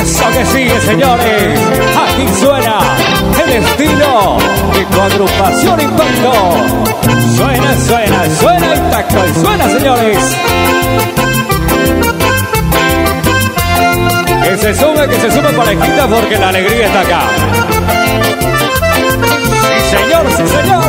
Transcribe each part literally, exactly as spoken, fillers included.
eso que sigue, señores. Aquí suena el estilo de tu agrupación Impacto. Suena, suena, suena Impacto. Suena, señores. Que se sume, que se sume parejita porque la alegría está acá. Sí, señor, sí, señor.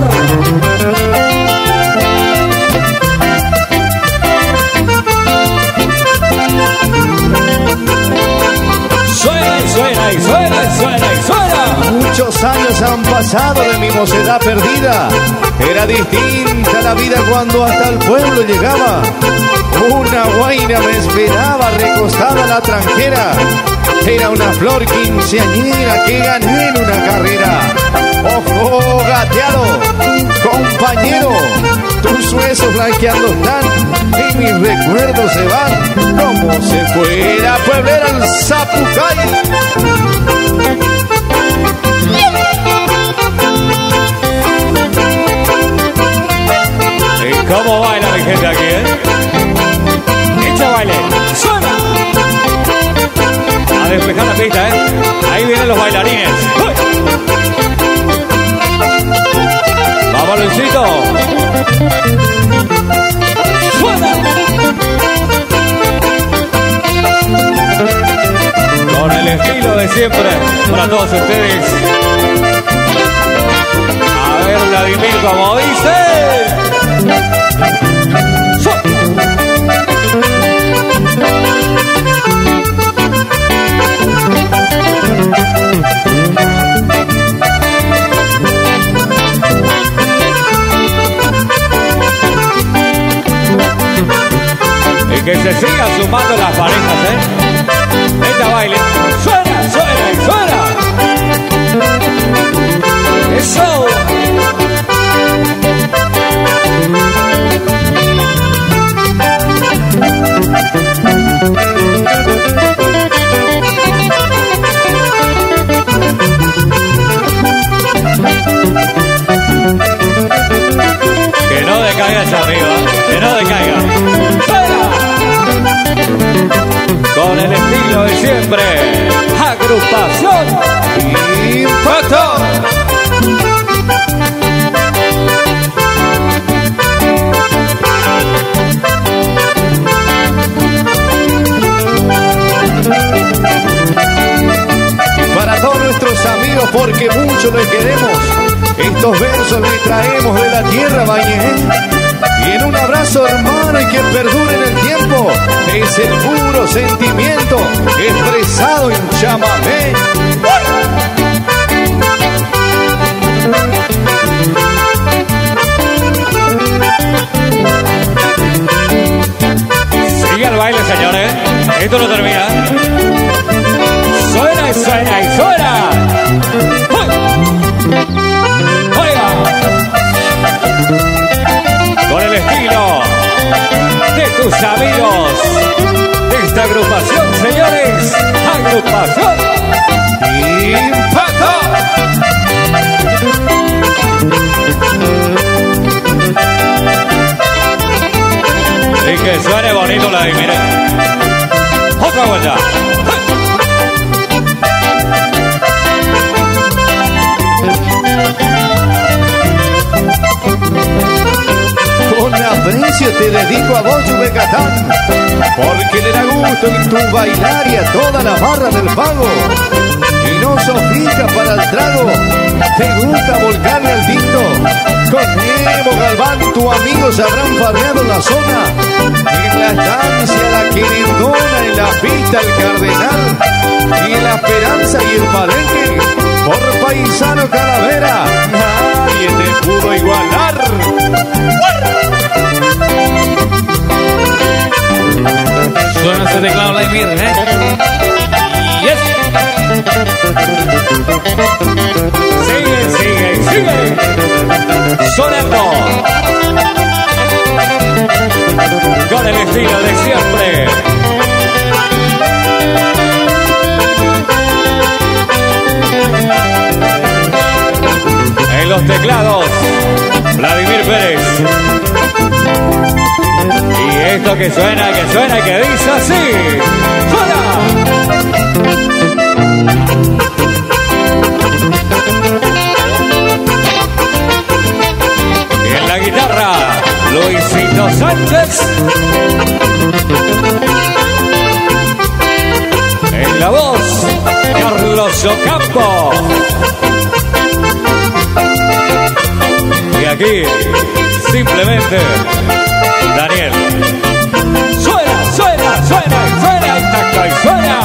Suena y suena y suena y suena y suena. Muchos años han pasado de mi mocedad perdida. Era distinta la vida cuando hasta el pueblo llegaba. Una guaina me esperaba recostada a la tranquera. Era una flor quinceañera que gané en una carrera. Ojo gateado, compañero, tus huesos blanqueando están y mis recuerdos se van como se fuera pueblera el Zapucay. ¿Y cómo baila mi gente aquí, eh? Echa baile, suena. A despejar la pista, eh. Ahí vienen los bailarines. ¡Uy! Vamos, Luisito. Suena. Con el estilo de siempre para todos ustedes. A ver, Vladimir, como dice. Y que se sigan sumando las parejas, ¿eh? Esta baile. Suena, suena y suena. Eso. Que no decaiga ese amigo, ¿eh? Que no decaiga. ¡Fuera! Con el estilo de siempre, agrupación Impacto. Para todos nuestros amigos, porque mucho les queremos, estos versos les traemos de la tierra Bañé. Y en un abrazo hermano y que perdure en el tiempo, es el puro sentimiento expresado en chamamé. Sigue el baile, señores. Esto no termina. Suena y suena y suena. Oiga. Con el estilo de tus amigos de esta agrupación, señores. Agrupación Impacto. Y que suene bonito la de, miren. Otra vuelta. Con aprecio te dedico a vos, Yucatán, porque le da gusto en tu bailar y a toda la barra del pago. Y no sos fija para el trago, te gusta volcarle al tinto. Con Evo Galván, tu amigo se habrán farreado en la zona. En la estancia, la querendona, en la pista, el Cardenal. Y en la Esperanza y el Palenque, por Paisano Calavera, nadie te pudo igualar. Suena ese teclado, Vladimir, ¿eh? Yes. Sigue, sigue, sigue. Sonando. Con el estilo de siempre. En los teclados, Vladimir Pérez. Y esto que suena, que suena, que dice así. ¡Suena! Sánchez. En la voz, Carlos Ocampo. Y aquí, simplemente, Daniel. Suena, suena, suena, suena, y taca, y suena.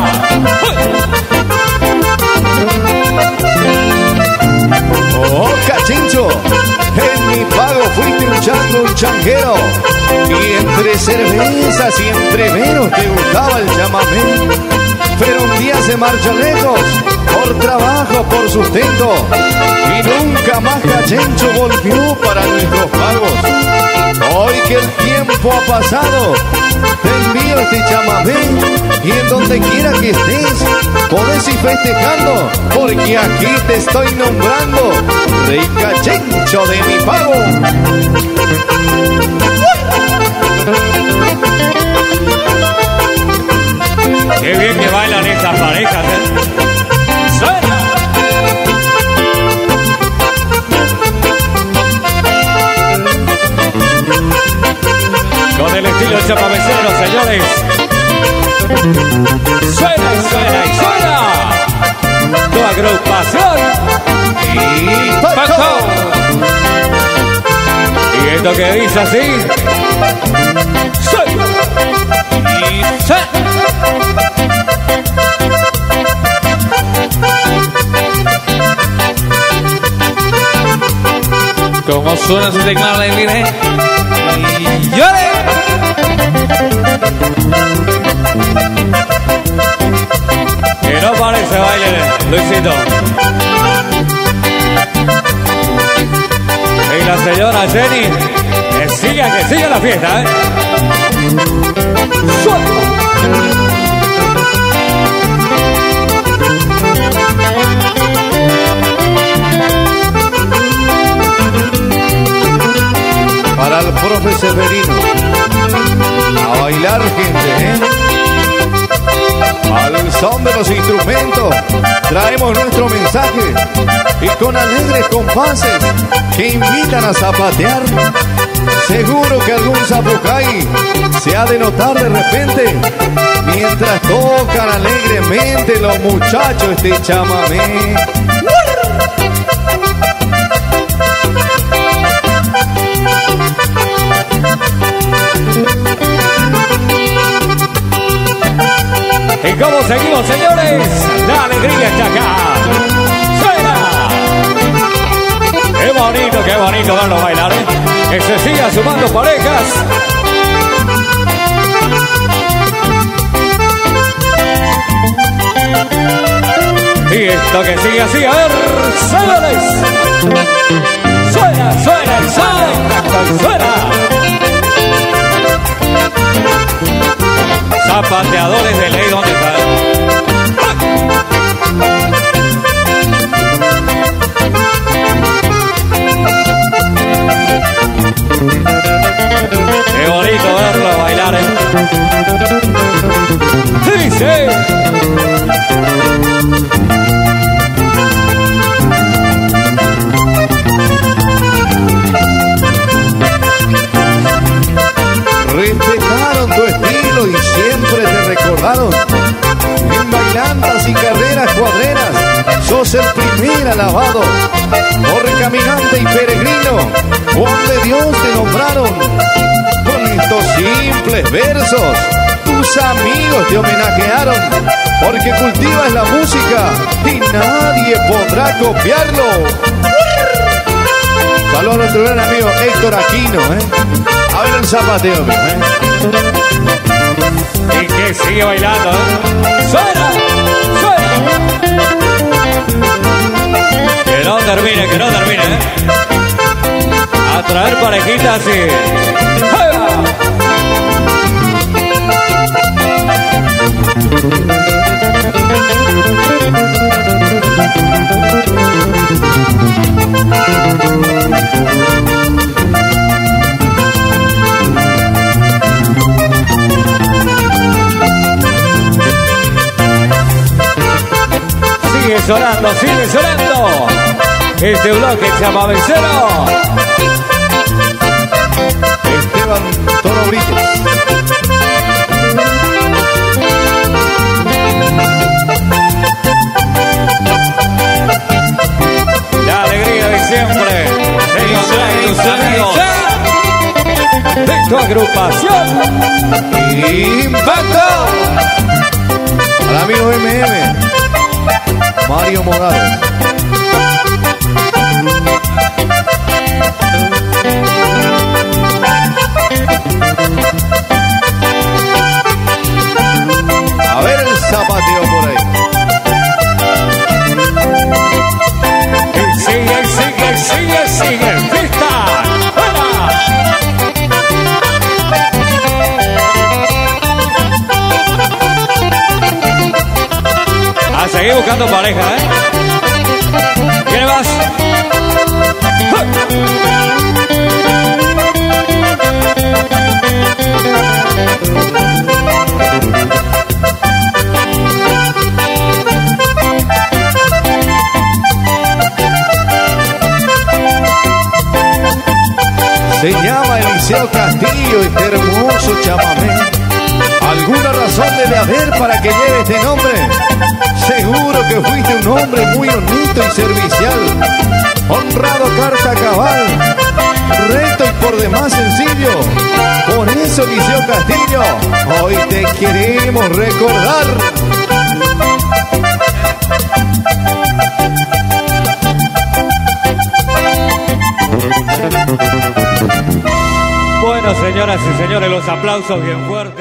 Oh, Cachincho, en mi pago fuiste un chango, un changuero. Y entre cervezas y entre veros te gustaba el chamamé. Pero un día se marcha lejos, por trabajo, por sustento. Y nunca más Cachincho volvió para nuestros pagos. Hoy que el tiempo ha pasado, te envío este chamamé. Y en donde quiera que estés, podés ir festejando, porque aquí te estoy nombrando Rey Cachincho de mi pago. Qué bien que bailan estas parejas, ¿eh? ¡Suena! Con el estilo chamamecero, señores. Suena y suena y suena. Tu agrupación. Y Paco. Y esto que dice así. Suena. Y suena. Como suena ese teclado de mire y llore. Que no parece baile, Luisito. Y la señora Jenny, que siga, que siga la fiesta, ¿eh? Para el profe Severino, a bailar, gente, ¿eh? Al son de los instrumentos traemos nuestro mensaje, y con alegres compases que invitan a zapatear. Seguro que algún zapucay se ha de notar de repente mientras tocan alegremente los muchachos este chamamé. ¿Y cómo seguimos, señores? La alegría está acá. ¡Suena! ¡Qué bonito, qué bonito verlo bailar, ¿eh? Que se sigan sumando parejas. Y esto que sigue así, a ver, señores. Suena, suena, suena, suena. Zapateadores de ley, ¿dónde están? Qué bonito verlo bailar, ¿eh? Dice. Respetaron tu estilo y siempre te recordaron. En bailandas y carreras cuadreras sos el primer alabado. Por caminante y peregrino, Juan de Dios te nombraron. Con estos simples versos, tus amigos te homenajearon. Porque cultivas la música y nadie podrá copiarlo. Saludos a nuestro gran amigo Héctor Aquino, ¿eh? A ver el zapateo, ¿eh? Y que sigue bailando, ¿eh? ¡Suena! ¡Suena! Que no termine, que no termine, ¿eh? A traer parejitas y... ¡Eva! Sigue sonando, sigue sonando este bloque chamamecero. Esteban orillas. La alegría de siempre. De tus amigos. De tu agrupación. Impacto. Al amigo M M, Mario Morales. A ver el zapateo por ahí. Y sigue, sigue, sigue, sigue. ¡Fiesta! ¡Hola! A seguir buscando pareja, ¿eh? ¿Quién más? Se llama Eliseo Castillo, este hermoso chamamé. ¿Alguna razón debe haber para que lleve este nombre? Seguro que fuiste un hombre muy bonito y servicial, honrado carta cabal, recto y por demás sencillo. Por eso, Eliseo Castillo, hoy te queremos recordar. Bueno, señoras y señores, los aplausos bien fuertes.